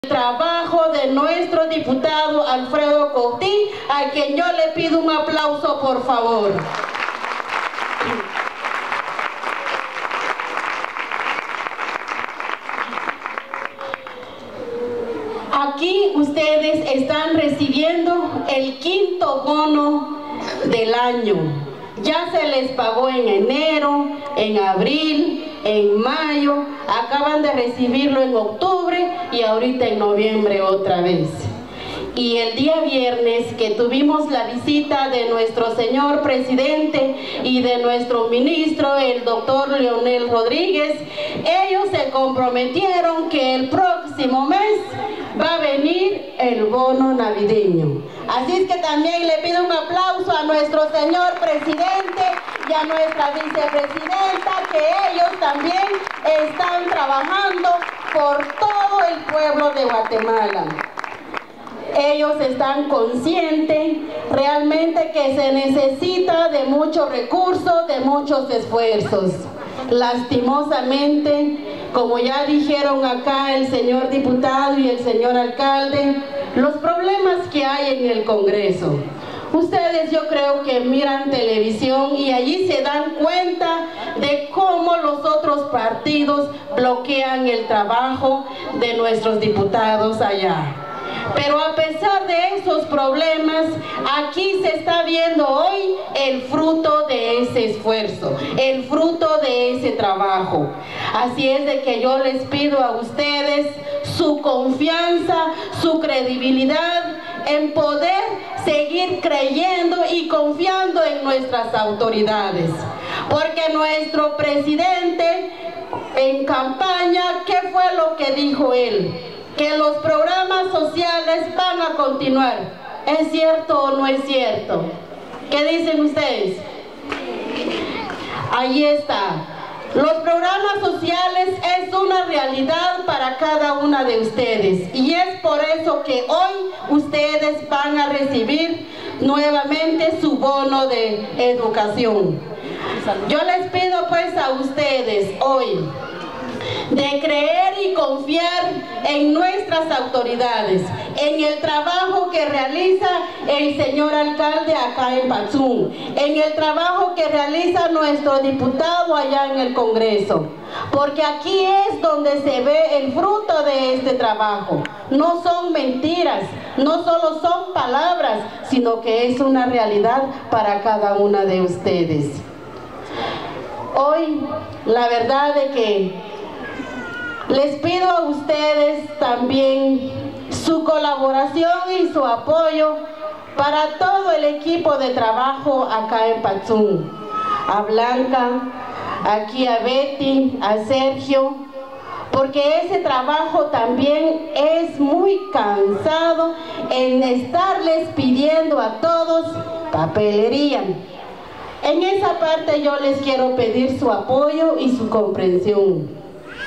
Trabajo de nuestro diputado Alfredo Coutinho, a quien yo le pido un aplauso, por favor. Aquí ustedes están recibiendo el 5º bono del año. Ya se les pagó en enero, en abril, en mayo, acaban de recibirlo en octubre y ahorita en noviembre otra vez. Y el día viernes que tuvimos la visita de nuestro señor presidente y de nuestro ministro, el doctor Leonel Rodríguez, ellos se comprometieron que el próximo mes va a venir el bono navideño. Así es que también le pido un aplauso a nuestro señor presidente y a nuestra vicepresidenta, que ellos también están trabajando por todo el pueblo de Guatemala. Ellos están conscientes realmente que se necesita de muchos recursos, de muchos esfuerzos. Lastimosamente, como ya dijeron acá el señor diputado y el señor alcalde, los problemas que hay en el Congreso. Ustedes yo creo que miran televisión y allí se dan cuenta de cómo los otros partidos bloquean el trabajo de nuestros diputados allá. Pero a pesar de esos problemas, aquí se está viendo hoy el fruto de ese esfuerzo, el fruto de ese trabajo. Así es de que yo les pido a ustedes su confianza, su credibilidad en poder seguir creyendo y confiando en nuestras autoridades. Porque nuestro presidente en campaña, ¿qué fue lo que dijo él? Que los programas sociales van a continuar. ¿Es cierto o no es cierto? ¿Qué dicen ustedes? Ahí está. Los programas sociales es una realidad para cada una de ustedes. Y es por eso que hoy ustedes van a recibir nuevamente su bono de educación. Yo les pido pues a ustedes hoy de creer y confiar en nuestras autoridades, en el trabajo que realiza el señor alcalde acá en Patzún, en el trabajo que realiza nuestro diputado allá en el Congreso, porque aquí es donde se ve el fruto de este trabajo. No son mentiras, no solo son palabras, sino que es una realidad para cada una de ustedes. Hoy, la verdad de que les pido a ustedes también su colaboración y su apoyo para todo el equipo de trabajo acá en Patzún. A Blanca, aquí a Betty, a Sergio, porque ese trabajo también es muy cansado en estarles pidiendo a todos papelería. En esa parte yo les quiero pedir su apoyo y su comprensión.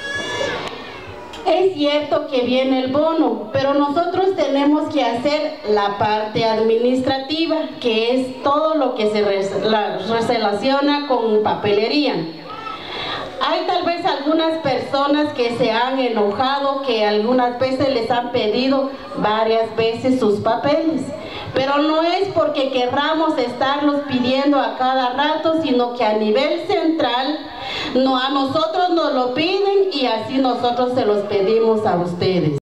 Es cierto que viene el bono, pero nosotros tenemos que hacer la parte administrativa, que es todo lo que se relaciona con papelería. Hay tal vez algunas personas que se han enojado, que algunas veces les han pedido varias veces sus papeles. Pero no es porque querramos estarlos pidiendo a cada rato, sino que a nivel central a nosotros nos lo piden y así nosotros se los pedimos a ustedes.